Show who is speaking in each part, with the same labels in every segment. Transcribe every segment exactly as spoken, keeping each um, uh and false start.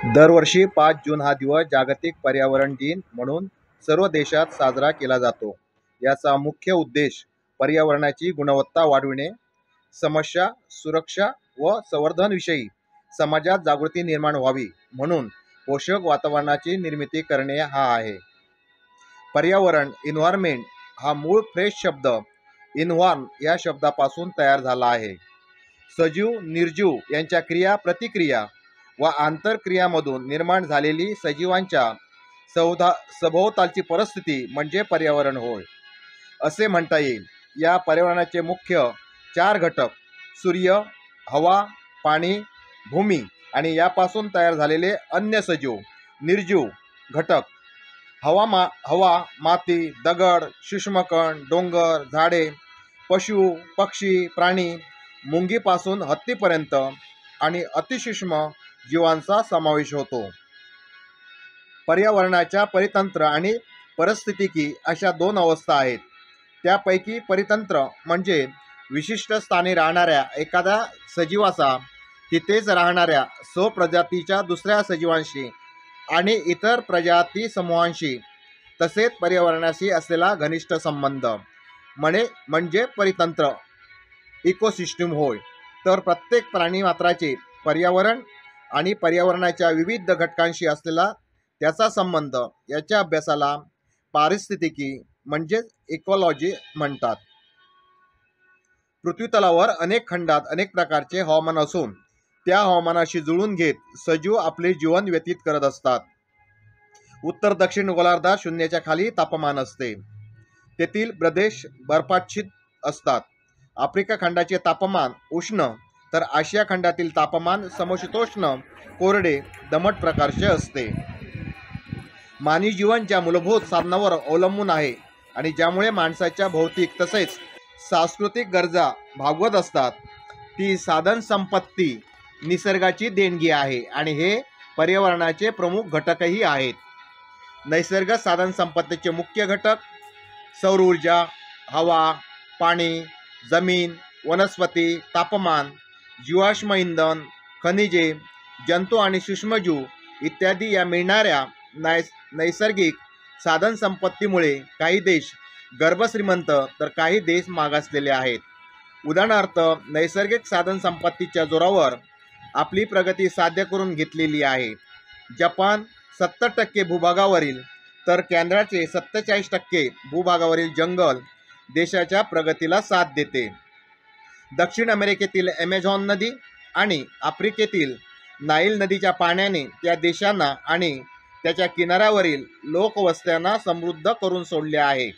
Speaker 1: दरवर्षी पाच जून हा दिवस जागतिक पर्यावरण दिन म्हणून सर्व देशात साजरा केला जातो. याचा मुख्य उद्देश पर्यावरणाची गुणवत्ता वाढविणे, समस्या, सुरक्षा व संवर्धनविषयी समाजात जागृती निर्माण व्हावी म्हणून पोषक वातावरणाची निर्मिती करणे हा आहे. पर्यावरण एन्व्हायरमेंट हा मूळ फ्रेंच शब्द इन्व्हॉर्न या शब्दापासून तयार झाला आहे. सजीव निर्जीव यांच्या क्रिया प्रतिक्रिया व आंतरक्रियामधून निर्माण झालेली सजीवांच्या सौधा सभोवतालची परिस्थिती म्हणजे पर्यावरण होय असे म्हणता येईल. या पर्यावरणाचे मुख्य चार घटक सूर्य, हवा, पाणी, भूमी आणि यापासून तयार झालेले अन्य सजीव निर्जीव घटक. हवा मा हवा माती, दगड, सूक्ष्मकण, डोंगर, झाडे, पशु पक्षी, प्राणी, मुंगीपासून हत्तीपर्यंत आणि अतिसूक्ष्म जीवांचा समावेश होतो. पर्यावरणाच्या परितंत्र आणि परिस्थितिकी अशा दोन अवस्था आहेत. त्यापैकी परितंत्र म्हणजे विशिष्ट स्थानी राहणाऱ्या एखाद्या सजीवाचा तिथेच राहणाऱ्या स्वप्रजातीच्या दुसऱ्या सजीवांशी आणि इतर प्रजाती समूहांशी तसेच पर्यावरणाशी असलेला घनिष्ठ संबंध म्हणे म्हणजे परितंत्र इकोसिस्टम होय. तर प्रत्येक प्राणीमात्राचे पर्यावरण आणि पर्यावरणाच्या विविध घटकांशी असलेला त्याचा संबंध याच्या अभ्यासाला पारिस्थितिकी म्हणजेच इकॉलॉजी म्हणतात. पृथ्वीतलावर अनेक खंडात अनेक प्रकारचे हवामान असून त्या हवामानाशी जुळून घेत सजीव आपले जीवन व्यतीत करत असतात. उत्तर दक्षिण गोलार्धात शून्याच्या खाली तापमान असते. तेथील प्रदेश बर्फाच्छादित असतात. आफ्रिका खंडाचे तापमान उष्ण तर आशिया खंडातील तापमान समशीतोष्ण कोरडे दमट प्रकारचे असते. मानवी जीवन ज्या मूलभूत साधनांवर अवलंबून आहे आणि ज्यामुळे माणसाच्या भौतिक तसेच सांस्कृतिक गरजा भागवत असतात ती साधन संपत्ती निसर्गाची देणगी आहे आणि हे पर्यावरणाचे प्रमुख घटकही आहेत. नैसर्गिक साधन संपत्तीचे मुख्य घटक सौर ऊर्जा, हवा, पाणी, जमीन, वनस्पती, तापमान, जीवाश्म इंधन, खनिजे, जंतू आणि सूक्ष्मजीव इत्यादी. या मिळणाऱ्या नैस नैसर्गिक साधन संपत्तीमुळे काही देश गर्भश्रीमंत तर काही देश मागासलेले आहेत. उदाहरणार्थ नैसर्गिक साधन संपत्तीच्या जोरावर आपली प्रगती साध्य करून घेतलेली आहे. जपान सत्तर टक्के भूभागावरील तर कॅनडाचे सत्तेचाळीस टक्के भूभागावरील जंगल देशाच्या प्रगतीला साथ देते. दक्षिण अमेरिकेतील ॲमेझॉन नदी आणि आफ्रिकेतील नाईल नदीच्या पाण्याने त्या देशांना आणि त्याच्या किनाऱ्यावरील लोकवस्त्यांना समृद्ध करून सोडले आहे.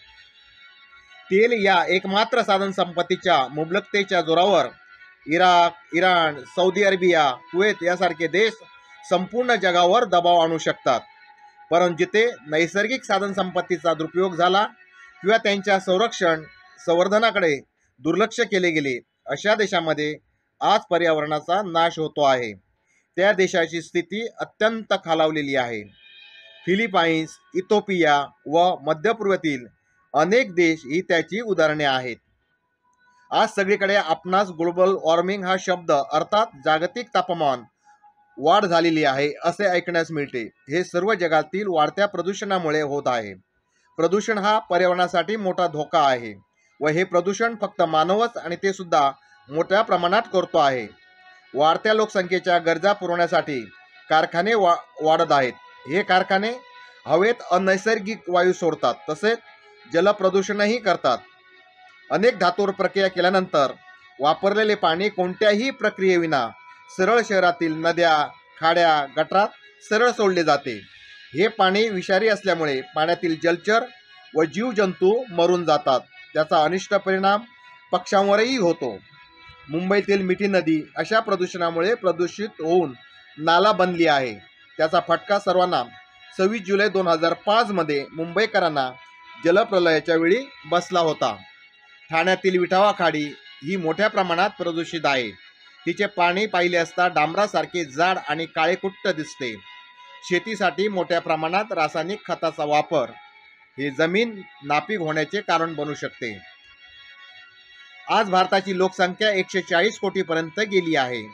Speaker 1: तेल या एकमात्र साधन संपत्तीच्या मुबलकतेच्या जोरावर Iraq, Iran, Saudi Arabia, Kuwait यासारखे देश संपूर्ण जगावर दबाव आणू शकतात. परंतु जिथे नैसर्गिक साधन संपत्तीचा दुरुपयोग झाला किंवा त्यांच्या संरक्षण संवर्धनाकडे दुर्लक्ष केले गेले अशा देशामध्ये आज पर्यावरणाचा नाश होतो आहे. त्या देशाची स्थिती अत्यंत खालावलेली आहे. फिलिपाईन्स, इथिओपिया व मध्य पूर्वेतील अनेक देश ही त्याची उदाहरणे आहेत. आज सगळीकडे आपणास ग्लोबल वॉर्मिंग हा शब्द अर्थात जागतिक तापमान वाढ झालेली आहे असे ऐकण्यास मिळते. हे सर्व जगातील वाढत्या प्रदूषणामुळे होत आहे. प्रदूषण हा पर्यावरणासाठी मोठा धोका आहे व हे प्रदूषण फक्त मानवच आणि ते सुद्धा मोठ्या प्रमाणात करतो आहे. वाढत्या लोकसंख्येच्या गरजा पुरवण्यासाठी कारखाने वा वाढत आहेत. हे कारखाने हवेत अनैसर्गिक वायू सोडतात तसेच जलप्रदूषणही करतात. अनेक धातूवर प्रक्रिया केल्यानंतर वापरलेले पाणी कोणत्याही प्रक्रियेविना सरळ शहरातील नद्या, खाड्या, गटारात सरळ सोडले जाते. हे पाणी विषारी असल्यामुळे पाण्यातील जलचर व जीवजंतू मरून जातात. त्याचा अनिष्ट परिणाम पक्ष्यांवरही होतो. मुंबईतील मिठी नदी अशा प्रदूषणामुळे प्रदूषित होऊन नाला बनली आहे. त्याचा फटका सर्वांना सव्वीस जुलै दोन हजार पाचमध्ये मुंबईकरांना जलप्रलयाच्या वेळी बसला होता. ठाण्यातील विठावा खाडी ही मोठ्या प्रमाणात प्रदूषित आहे. तिचे पाणी पाहिले असता डांबरासारखे जाड आणि काळेकुट्ट दिसते. शेतीसाठी मोठ्या प्रमाणात रासायनिक खताचा वापर हे जमीन नापीक होण्याचे कारण बनू शकते. आज भारताची लोकसंख्या एकशे चाळीस कोटीपर्यंत गेली आहे.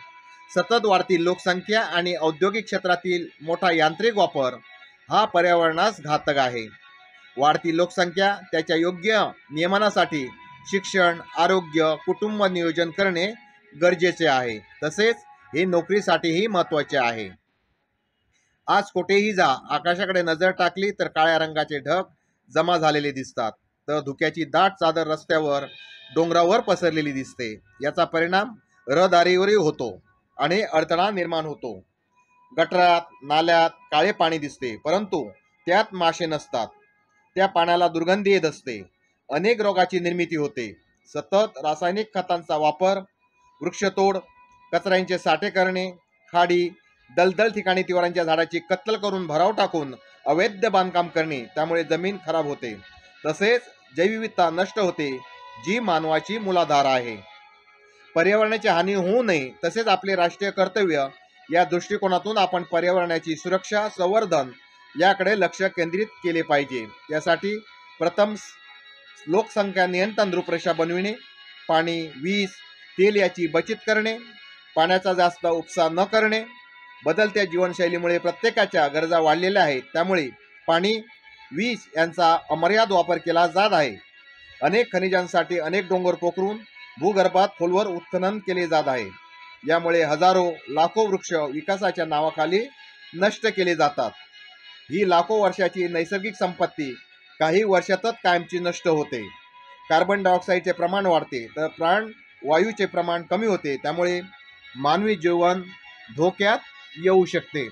Speaker 1: सतत वाढती लोकसंख्या आणि औद्योगिक क्षेत्रातील मोठा यांत्रिक वापर हा पर्यावरणास घातक आहे. वाढती लोकसंख्या त्याच्या योग्य नियमनासाठी शिक्षण, आरोग्य, कुटुंब नियोजन करणे गरजेचे आहे. तसेच हे नोकरीसाठीही महत्त्वाचे आहे. आज कुठेही जा, आकाशाकडे नजर टाकली तर काळ्या रंगाचे ढग जमा झालेले दिसतात, तर धुक्याची दाट चादर रस्त्यावर, डोंगरावर पसरलेली दिसते. याचा परिणाम रहदारीवरही होतो आणि अडथळा निर्माण होतो. गटारात, नाल्यात काळे पाणी दिसते, परंतु त्यात मासे नसतात. त्या पाण्याला दुर्गंधी येत असते. अनेक रोगाची निर्मिती होते. सतत रासायनिक खतांचा वापर, वृक्षतोड, कचऱ्यांचे साठे करणे, खाडी, दलदल ठिकाणी तिवरांच्या झाडाची कत्तल करून भराव टाकून अवैध बांधकाम करणे, त्यामुळे जमीन खराब होते. तसेच जैवविविधता नष्ट होते, जी मानवाची मूलाधार आहे. पर्यावरणाची हानी होऊ नये, तसेच आपले राष्ट्रीय कर्तव्य या दृष्टिकोनातून आपण पर्यावरणाची सुरक्षा, संवर्धन याकडे लक्ष केंद्रित केले पाहिजे. यासाठी प्रथम लोकसंख्या नियंत्रण रूपरेषा बनविणे, पाणी, वीज, तेल याची बचत करणे, पाण्याचा जास्त उपसा न करणे. बदलत्या जीवनशैलीमुळे प्रत्येकाच्या गरजा वाढलेल्या आहेत, त्यामुळे पाणी, वीज यांचा अमर्याद वापर केला जात आहे. अनेक खनिजांसाठी अनेक डोंगर पोखरून भूगर्भात खोलवर उत्खनन केले जात आहे. यामुळे हजारो लाखो वृक्ष विकासाच्या नावाखाली नष्ट केले जातात. ही लाखो वर्षाची नैसर्गिक संपत्ती काही वर्षातच कायमची नष्ट होते. कार्बन डायऑक्साईडचे प्रमाण वाढते, तर प्राणवायूचे प्रमाण कमी होते. त्यामुळे मानवी जीवन धोक्यात येऊ शकते.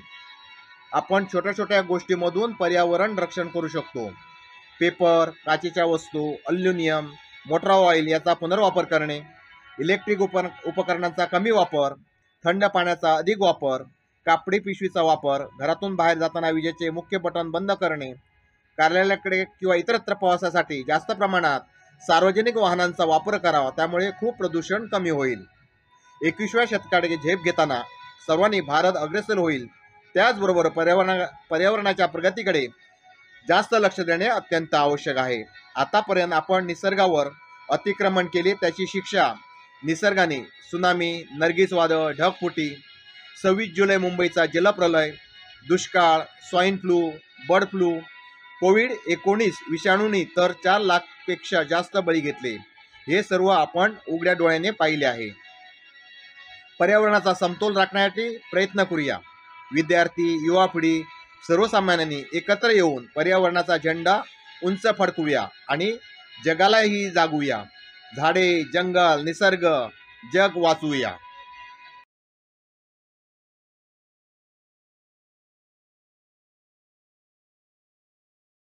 Speaker 1: आपण छोट्या छोट्या गोष्टींमधून पर्यावरण रक्षण करू शकतो. पेपर, काचेच्या वस्तू, अल्युमिनियम, मोटर ऑइल याचा पुनर्वापर करणे, इलेक्ट्रिक उपर उपकरणांचा कमी वापर, थंड पाण्याचा अधिक वापर, कापडी पिशवीचा वापर, घरातून बाहेर जाताना विजेचे मुख्य बटन बंद करणे, कार्यालयाकडे किंवा इतरत्र प्रवासासाठी जास्त प्रमाणात सार्वजनिक वाहनांचा वापर करावा, त्यामुळे खूप प्रदूषण कमी होईल. एकविसाव्या शतकाकडे झेप घेताना सर्वांनी भारत अग्रेसर होईल. त्याचबरोबर पर्यावरणा पर्यावरणाच्या प्रगतीकडे जास्त लक्ष देणे अत्यंत आवश्यक आहे. आतापर्यंत आपण निसर्गावर अतिक्रमण केले, त्याची शिक्षा निसर्गाने सुनामी, नर्गिस वादळ, ढगफुटी, सव्वीस जुलै मुंबईचा जलप्रलय, दुष्काळ, swine flu, bird flu, COVID एकोणीस विषाणूंनी तर चार लाखपेक्षा जास्त बळी घेतले. हे सर्व आपण उघड्या डोळ्याने पाहिले आहे. पर्यावरणाचा समतोल राखण्यासाठी प्रयत्न करूया. विद्यार्थी, युवा पिढी सर्वसामान्यांनी एकत्र येऊन पर्यावरणाचा झेंडा उंच फडकवूया आणि जगालाही जागवूया. झाडे, जंगल, निसर्ग, जग वाचवूया.